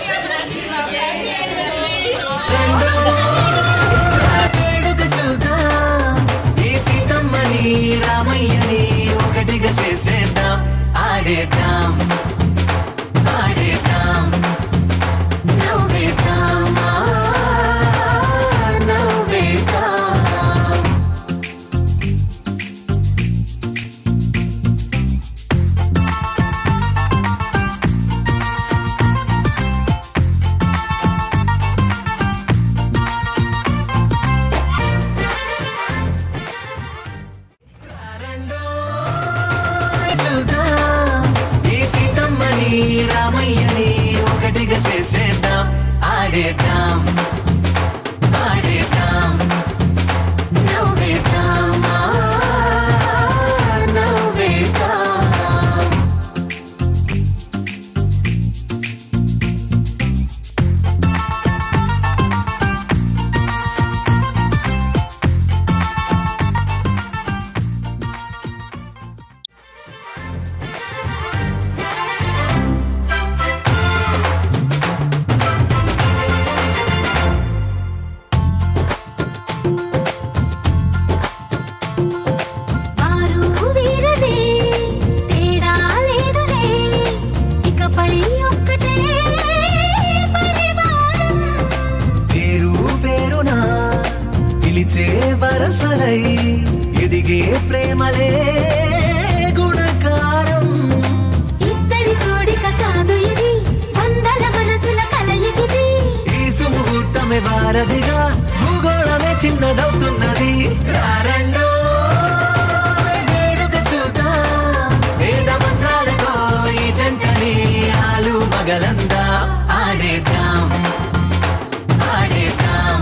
రామయ్యని ఒకటిగా చేసేద్దాం ఆడేద్దాం ఆడేద్దాం నవ్వేద్దాం నవ్వేద్దాం రామయ్యని ఒకటిగా చేసేద్దాం ఆడేద్దాం ఆడేద్దాం నవ్వేద్దాం నవ్వేద్దాం వరసలై ఎదిగే ప్రేమలే గుణకారం ఇద్దరి కోడిక కాదు ఇది వందల మనసుల కలయికిది ఈ సుముహూర్తమే వారధిగా భూగోళమే చిన్నదవుతున్నది రారండో వేడుక చూద్దాం వేద మంత్రాలతో ఈ జంటని ఆలు మగలందా ఆడేద్దాం ఆడేద్దాం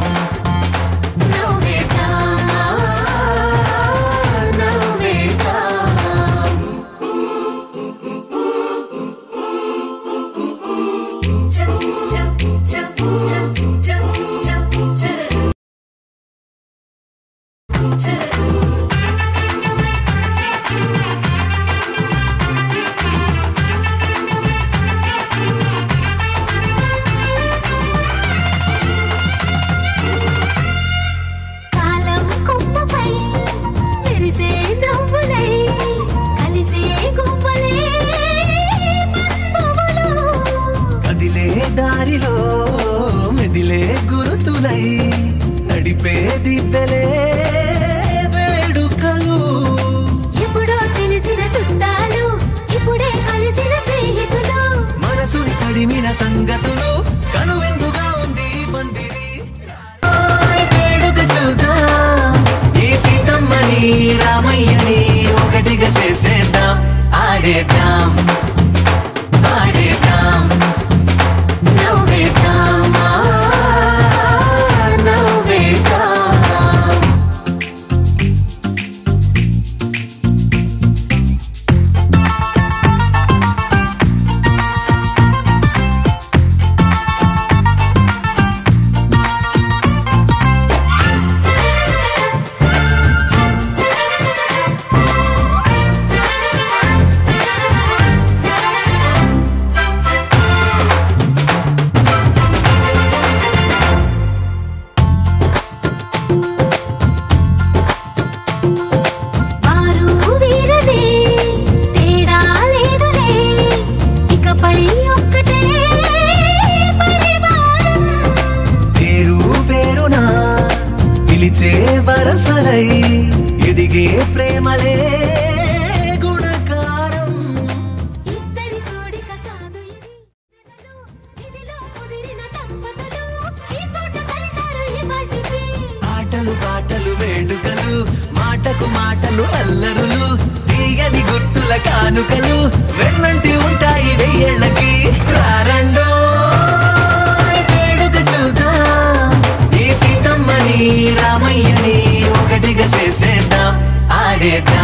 దారిలో మెదిలే గురుతులై నడిపే దిబ్బెలే వేడుకలు ఎప్పుడో తెలిసిన చుట్టాలు ఇప్పుడే కలిసిన స్నేహితులు మనసుని తడిమిన సంగతులు కనువిందుగా ఉంది పందిరి వేడుక చూద్దాం ఈ సీతమ్మని రామయ్యని ఒకటిగా చేసేద్దాం ఆడేద్దాం ఆడేద్దాం నవ్వేద్దాం నవ్వేద్దాం వరసలై ఎదిగే ప్రేమలే గుణకారం ఇద్దరి కోడిక కాదు ఇది ఇవిలో కుదిరిన దంపతులు ఈ చోట కలిసారు ఈ పాటికి ఆటలు పాటలు వేడుకలు మాటకు మాటలు అల్లరులు తీయని గుర్తుల కానుకలు వెన్నంటి ఉంటాయి వెయ్యేళ్ళకి రారండో వేడుక చూద్దాం ఈ సీతమ్మని రామయ్యని ఒకటిగా చేసేద్దాం ఆడేద్దాం